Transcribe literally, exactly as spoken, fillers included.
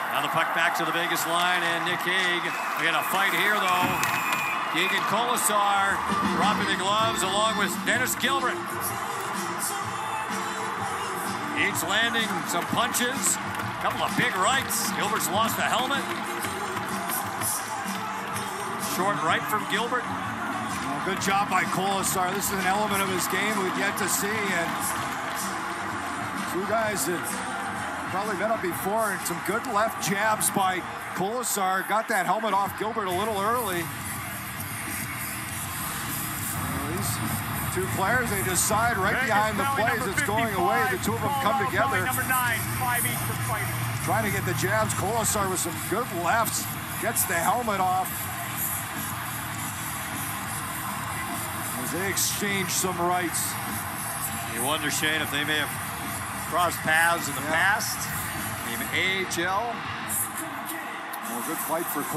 Now the puck back to the Vegas line, and Nick Hague. We got a fight here, though. Keegan Kolesar dropping the gloves along with Dennis Gilbert. Each landing some punches, a couple of big rights. Gilbert's lost the helmet. Short right from Gilbert. Well, good job by Kolesar. This is an element of his game we've yet to see, and two guys that probably met up before, and some good left jabs by Kolesar. Got that helmet off Gilbert a little early. These two players, they decide right Vegas behind the Valley, plays it's going away. The two of them come together. Number nine, five each for fighting. Trying to get the jabs. Kolesar with some good lefts. Gets the helmet off. As they exchange some rights. You wonder, Shane, if they may have crossed paths in the yeah. past. Team A H L. Well, good fight for Kolesar.